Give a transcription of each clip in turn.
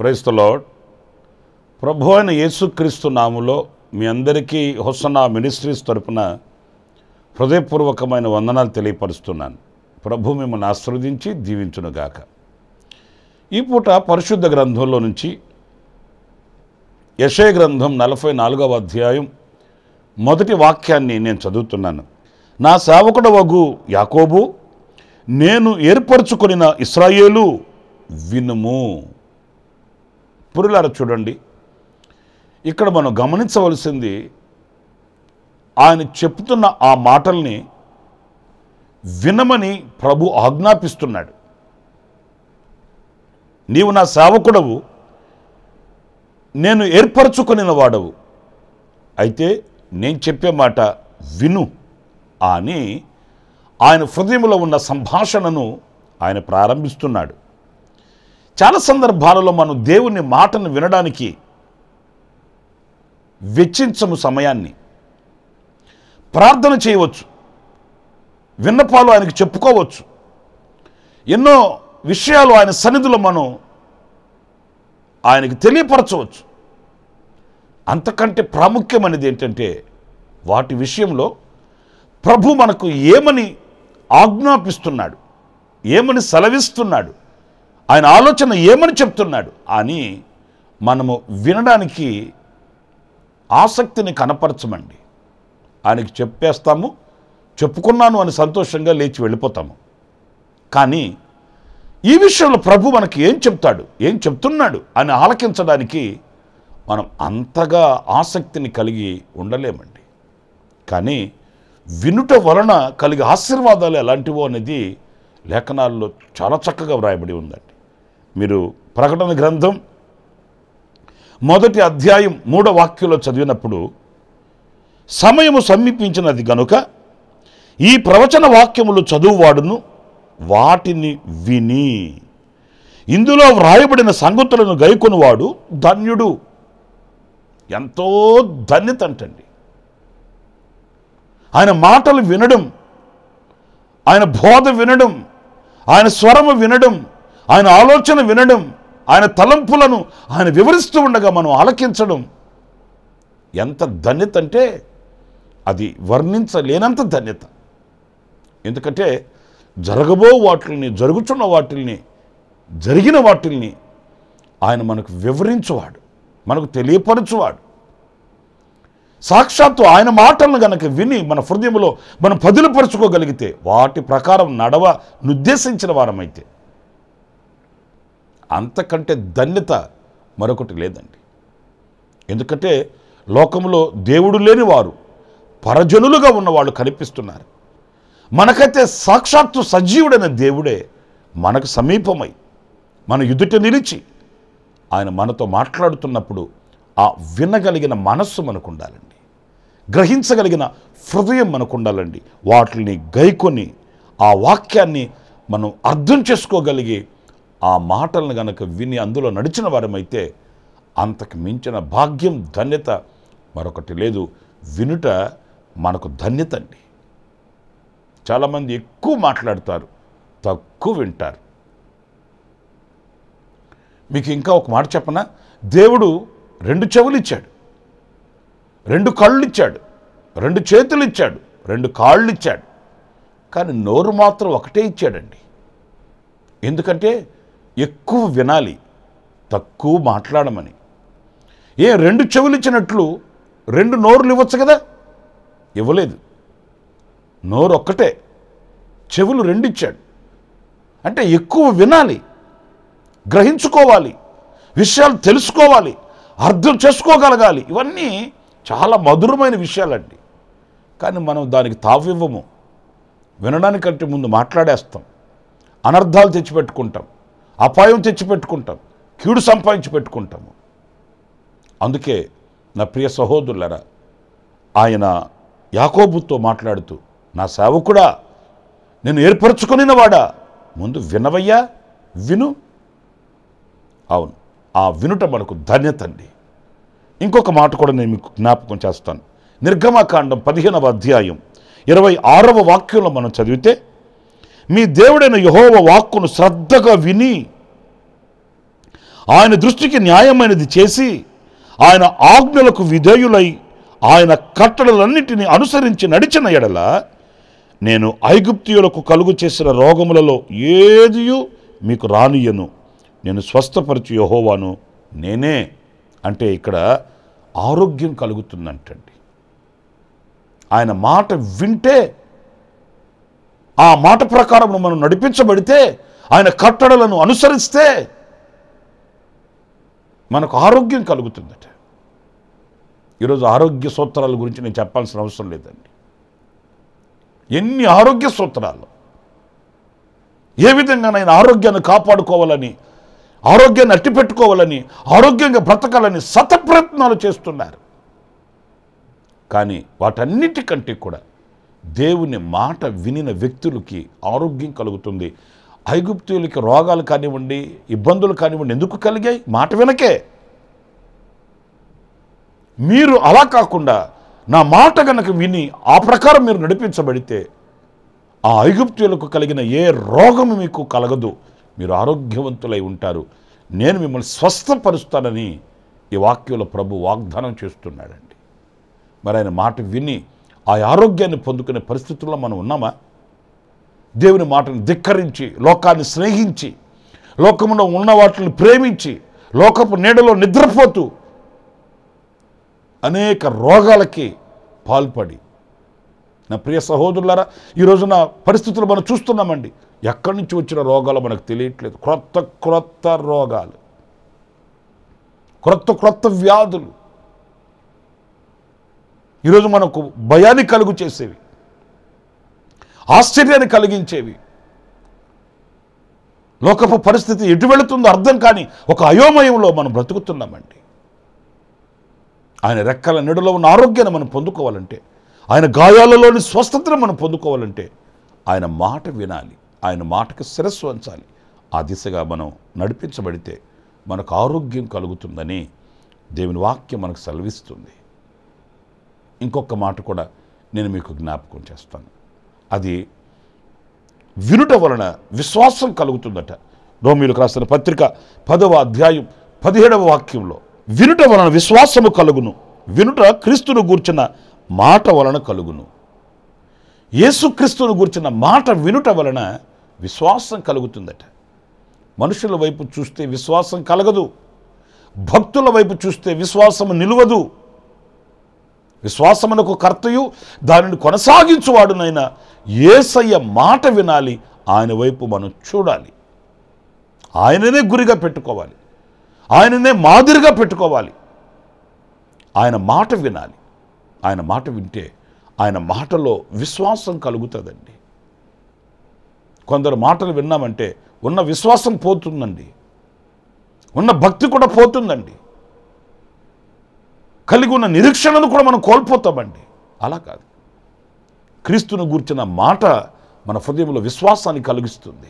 Praise the lord. ప్రభు అయిన యేసుక్రీస్తు నామములో మీ అందరికీ హోసన్నా మినిస్ట్రీస్ తరపున హృదయపూర్వకమైన వందనాలు తెలియపరుస్తున్నాను. ప్రభు మిమ్మల్ని ఆశీర్వదించి దీవించునుగాక. ఈ పూట పరిశుద్ధ గ్రంథంలో నుంచి యెషయా గ్రంథం 44వ అధ్యాయం మొదటి వాక్యాన్ని నేను చదువుతున్నాను. నా సేవకుడవగు యాకోబు, నేను ఏర్పరచుకొనిన ఇశ్రాయేలు వినుము. పురులారా చూడండి, ఇక్కడ మనం గమనించవలసింది, ఆయన చెప్తున్న ఆ మాటల్ని వినమని ప్రభు ఆజ్ఞాపిస్తున్నాడు. నీవు నా సేవకుడవు, నేను ఏర్పరచుకొనిన వాడవు, అయితే నేను చెప్పే మాట విను అని ఆయన హృదయంలో ఉన్న సంభాషణను ఆయన ప్రారంభిస్తున్నాడు. చాలా సందర్భాలలో మనం దేవుని మాటను వినడానికి వెచ్చించము సమయాన్ని. ప్రార్థన చేయవచ్చు, విన్నపాలు ఆయనకు చెప్పుకోవచ్చు, ఎన్నో విషయాలు ఆయన సన్నిధిలో మనం ఆయనకి తెలియపరచవచ్చు. అంతకంటే ప్రాముఖ్యమైనది ఏంటంటే, వాటి విషయంలో ప్రభు మనకు ఏమని ఆజ్ఞాపిస్తున్నాడు, ఏమని సెలవిస్తున్నాడు, ఆయన ఆలోచన ఏమని చెప్తున్నాడు అని మనము వినడానికి ఆసక్తిని కనపరచమండి. ఆయనకి చెప్పేస్తాము, చెప్పుకున్నాను అని సంతోషంగా లేచి వెళ్ళిపోతాము. కానీ ఈ విషయంలో ప్రభు మనకి ఏం చెప్తాడు, ఏం చెప్తున్నాడు అని ఆలకించడానికి మనం అంతగా ఆసక్తిని కలిగి ఉండలేమండి. కానీ వినుట వలన కలిగే ఆశీర్వాదాలు ఎలాంటివో అనేది లేఖనాల్లో చాలా చక్కగా వ్రాయబడి ఉందండి. మీరు ప్రకటన గ్రంథం 1వ అధ్యాయం 3వ వాక్యంలో చదివినప్పుడు, సమయము సమీపించినది గనుక ఈ ప్రవచన వాక్యములు చదువువాడును వాటిని విని ఇందులో వ్రాయబడిన సంగతులను గైకొనువాడు ధన్యుడు. ఎంతో ధన్యత అంటండి. ఆయన మాటలు వినడం, ఆయన బోధ వినడం, ఆయన స్వరము వినడం, ఆయన ఆలోచన వినడం, ఆయన తలంపులను ఆయన వివరిస్తూ ఉండగా మనం ఆలకించడం ఎంత ధన్యత అంటే అది వర్ణించలేనంత ధన్యత. ఎందుకంటే జరగబో వాటిల్ని, జరుగుతున్న వాటిల్ని, జరిగిన వాటిల్ని ఆయన మనకు వివరించువాడు, మనకు తెలియపరచువాడు. సాక్షాత్తు ఆయన మాటలను గనక విని మన హృదయంలో మనం పదిలపరుచుకోగలిగితే, వాటి ప్రకారం నడవ నిర్దేశించిన వారమైతే, అంతకంటే ధన్యత మరొకటి లేదండి. ఎందుకంటే లోకంలో దేవుడు లేని వారు, పరజనులుగా ఉన్నవాళ్ళు కనిపిస్తున్నారు. మనకైతే సాక్షాత్తు సజీవుడైన దేవుడే మనకు సమీపమై మన ఎదుట నిలిచి ఆయన మనతో మాట్లాడుతున్నప్పుడు ఆ వినగలిగిన మనస్సు మనకు ఉండాలండి, గ్రహించగలిగిన హృదయం మనకు ఉండాలండి. వాటిని గైకొని ఆ వాక్యాన్ని మనం అర్థం చేసుకోగలిగి ఆ మాటలను గనక విని అందులో నడిచిన వారమైతే అంతకు మించిన భాగ్యం, ధన్యత మరొకటి లేదు. వినుట మనకు ధన్యత అండి. చాలామంది ఎక్కువ మాట్లాడతారు, తక్కువ వింటారు. మీకు ఇంకా ఒక మాట చెప్పనా? దేవుడు 2 చెవులు ఇచ్చాడు, 2 కళ్ళు ఇచ్చాడు, 2 చేతులు ఇచ్చాడు, 2 కాళ్ళు ఇచ్చాడు. కానీ నోరు మాత్రం ఒకటే ఇచ్చాడండి. ఎందుకంటే ఎక్కువ వినాలి, తక్కువ మాట్లాడమని. 2 చెవులు ఇచ్చినట్లు 2 నోరులు ఇవ్వచ్చు కదా? ఇవ్వలేదు. నోరు ఒక్కటే, చెవులు 2 ఇచ్చాడు. అంటే ఎక్కువ వినాలి, గ్రహించుకోవాలి, విషయాలు తెలుసుకోవాలి, అర్థం చేసుకోగలగాలి. ఇవన్నీ చాలా మధురమైన విషయాలండి. కానీ మనం దానికి తావివ్వము. వినడానికంటే ముందు మాట్లాడేస్తాం, అనర్థాలు తెచ్చిపెట్టుకుంటాం, అపాయం తెచ్చిపెట్టుకుంటాం, కీడు సంపాదించి పెట్టుకుంటాము. అందుకే నా ప్రియ సహోదరులారా, ఆయన యాకోబుతో మాట్లాడుతూ, నా సేవకుడా, నేను ఏర్పరచుకొనిన వాడా, ముందు వినవయ్యా, విను. అవును, ఆ వినుట మనకు ధన్యత అండి. ఇంకొక మాట కూడా నేను మీకు జ్ఞాపకం చేస్తాను. నిర్గమకాండం 15వ అధ్యాయం 26వ వాక్యంలో మనం చదివితే, మీ దేవుడైన యెహోవా వాక్కును శ్రద్ధగా విని ఆయన దృష్టికి న్యాయమైనది చేసి ఆయన ఆజ్ఞలకు విధేయులై ఆయన కట్టడలన్నిటినీ అనుసరించి నడిచిన ఎడల నేను ఐగుప్తీయులకు కలుగు చేసిన రోగములలో ఏదియూ మీకు రానియను, నేను స్వస్థపరచు యెహోవాను నేనే. అంటే ఇక్కడ ఆరోగ్యం కలుగుతుందంటండి. ఆయన మాట వింటే, ఆ మాట ప్రకారం మనం నడిపించబడితే, ఆయన కట్టడలను అనుసరిస్తే మనకు ఆరోగ్యం కలుగుతుందట. ఈరోజు ఆరోగ్య సూత్రాల గురించి నేను చెప్పాల్సిన అవసరం లేదండి. ఎన్ని ఆరోగ్య సూత్రాలు, ఏ విధంగా నేను ఆరోగ్యాన్ని కాపాడుకోవాలని, ఆరోగ్యాన్ని అట్టిపెట్టుకోవాలని, ఆరోగ్యంగా బ్రతకాలని శతప్రయత్నాలు చేస్తున్నారు. కానీ వాటన్నిటికంటే కూడా దేవుని మాట వినిన వ్యక్తులకి ఆరోగ్యం కలుగుతుంది. ఐగుప్తీయులకి రోగాలు కానివ్వండి, ఇబ్బందులు కానివ్వండి ఎందుకు కలిగాయి? మాట వినకే. మీరు అలా కాకుండా నా మాట గనక విని ఆ ప్రకారం మీరు నడిపించబడితే ఆ ఐగుప్తీయులకు కలిగిన ఏ రోగము మీకు కలగదు, మీరు ఆరోగ్యవంతులై ఉంటారు. నేను మిమ్మల్ని స్వస్థపరుస్తానని ఈ వాక్యంలో ప్రభు వాగ్దానం చేస్తున్నాడండి. మరి ఆయన మాట విని ఆ ఆరోగ్యాన్ని పొందుకునే పరిస్థితుల్లో మనం ఉన్నామా? దేవుని మాటను ధిక్కరించి, లోకాన్ని స్నేహించి, లోకంలో ఉన్న వాటిని ప్రేమించి, లోకపు నీడలో నిద్రపోతూ అనేక రోగాలకి పాల్పడి, నా ప్రియ సహోదరులారా, ఈ రోజున పరిస్థితులు మనం చూస్తున్నామండి. ఎక్కడి నుంచి వచ్చిన రోగాలు మనకు తెలియట్లేదు. క్రొత్త రోగాలు, క్రొత్త వ్యాధులు ఈరోజు మనకు భయాన్ని కలుగు చేసేవి, ఆశ్చర్యాన్ని కలిగించేవి. లోకపు పరిస్థితి ఎటు వెళుతుందో అర్థం కాని ఒక అయోమయంలో మనం బ్రతుకుతున్నామండి. ఆయన రెక్కల నీడలో ఉన్న ఆరోగ్యాన్ని మనం పొందుకోవాలంటే, ఆయన గాయాలలోని స్వస్థతను మనం పొందుకోవాలంటే ఆయన మాట వినాలి, ఆయన మాటకు శిరస్సు వంచాలి. ఆ దిశగా మనం నడిపించబడితే మనకు ఆరోగ్యం కలుగుతుందని దేవుని వాక్యం మనకు సెలవిస్తుంది. ఇంకొక మాట కూడా నేను మీకు జ్ఞాపకం చేస్తాను. అది వినుట వలన విశ్వాసం కలుగుతుందట. రోమీయులకు రాసిన పత్రిక 10వ అధ్యాయం 17వ వాక్యంలో, వినుట వలన విశ్వాసము కలుగును, వినుట క్రీస్తును గూర్చిన మాట వలన కలుగును. యేసుక్రీస్తును గూర్చిన మాట వినుట వలన విశ్వాసం కలుగుతుందట. మనుషుల వైపు చూస్తే విశ్వాసం కలగదు, భక్తుల వైపు చూస్తే విశ్వాసము నిలువదు. విశ్వాసమునకు కర్తయు దానిని కొనసాగించువాడునైనా యేసయ్య మాట వినాలి, ఆయన వైపు మనం చూడాలి, ఆయననే గురిగా పెట్టుకోవాలి, ఆయననే మాదిరిగా పెట్టుకోవాలి. ఆయన మాట వినాలి. ఆయన మాట వింటే ఆయన మాటలో విశ్వాసం కలుగుతుందండి. కొందరు మాటలు విన్నామంటే ఉన్న విశ్వాసం పోతుందండి, ఉన్న భక్తి కూడా పోతుందండి, కలిగి ఉన్న నిరీక్షణను కూడా మనం కోల్పోతామండి. అలా కాదు. క్రీస్తును గూర్చిన మాట మన హృదయంలో విశ్వాసాన్ని కలిగిస్తుంది.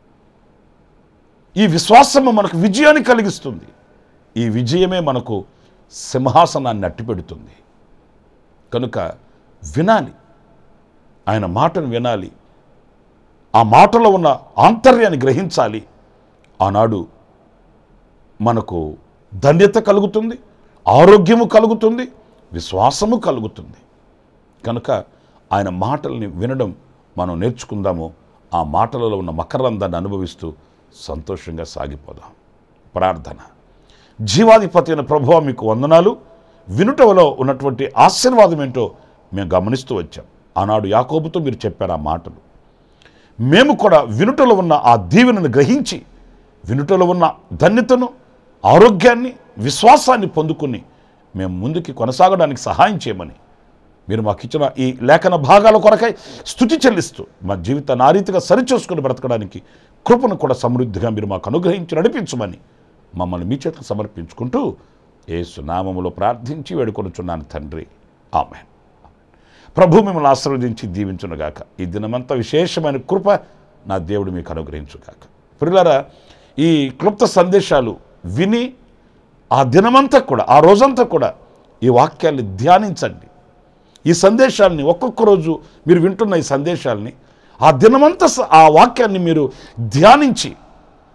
ఈ విశ్వాసము మనకు విజయాన్ని కలిగిస్తుంది. ఈ విజయమే మనకు సింహాసనాన్ని అట్టిపెడుతుంది. కనుక వినాలి, ఆయన మాటను వినాలి, ఆ మాటలో ఉన్న ఆంతర్యాన్ని గ్రహించాలి. ఆనాడు మనకు ధన్యత కలుగుతుంది, ఆరోగ్యము కలుగుతుంది, విశ్వాసము కలుగుతుంది. కనుక ఆయన మాటల్ని వినడం మనం నేర్చుకుందాము. ఆ మాటలలో ఉన్న మకరందాన్ని అనుభవిస్తూ సంతోషంగా సాగిపోదాం. ప్రార్థన. జీవాధిపతి అయిన ప్రభువా, మీకు వందనాలు. వినుటలో ఉన్నటువంటి ఆశీర్వాదం ఏంటో మేము గమనిస్తూ వచ్చాం. ఆనాడు యాకోబుతో మీరు చెప్పారు ఆ మాటలు. మేము కూడా వినుటలో ఉన్న ఆ దీవెనను గ్రహించి, వినుటలో ఉన్న ధన్యతను, ఆరోగ్యాన్ని, విశ్వాసాన్ని పొందుకుని మేము ముందుకి కొనసాగడానికి సహాయం చేయమని మీరు మాకు ఇచ్చిన ఈ లేఖన భాగాల కొరకై స్తుతి చెల్లిస్తూ మా జీవితాన్ని ఆ రీతిగా సరిచేసుకుని బ్రతకడానికి కృపను కూడా సమృద్ధిగా మీరు మాకు అనుగ్రహించి నడిపించమని మమ్మల్ని మీ చేతులు సమర్పించుకుంటూ యేసు నామములో ప్రార్థించి వేడుకొనుచున్నాను తండ్రి. ఆమేన్. ప్రభు మిమ్మల్ని ఆశీర్వదించి దీవించునుగాక. ఈ దినమంతా విశేషమైన కృప నా దేవుడు మీకు అనుగ్రహించుగాక. ప్రియులారా, ఈ క్లుప్త సందేశాలు విని ఆ దినమంతా కూడా, ఆ రోజంతా కూడా ఈ వాక్యాన్ని ధ్యానించండి. ఈ సందేశాలని ఒక్కొక్క రోజు మీరు వింటున్న ఈ సందేశాలని ఆ దినమంతా ఆ వాక్యాన్ని మీరు ధ్యానించి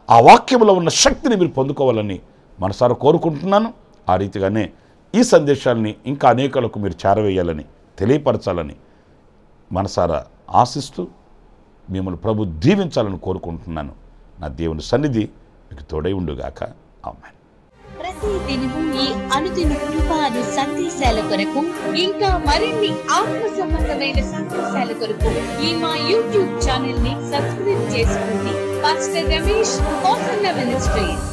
ఆ వాక్యంలో ఉన్న శక్తిని మీరు పొందుకోవాలని మనసారా కోరుకుంటున్నాను. ఆ రీతిగానే ఈ సందేశాలని ఇంకా అనేకులకు మీరు చేరవేయాలని, తెలియపరచాలని మనసారా ఆశిస్తూ మిమ్మల్ని ప్రభు దీవించాలని కోరుకుంటున్నాను. నా దేవుని సన్నిధి మీకు తోడై ఉండుగాక. ఆమేన్. ప్రతి దినము ఈ అనుదిన కృప అనే సందేశాల కొరకు, ఇంకా మరిన్ని ఆత్మ సంబంధమైన సందేశాల కొరకు ఈ మా యూట్యూబ్ ఛానల్ ని సబ్స్క్రైబ్ చేసుకోండి. Pas.Ramesh, Hosanna Ministries.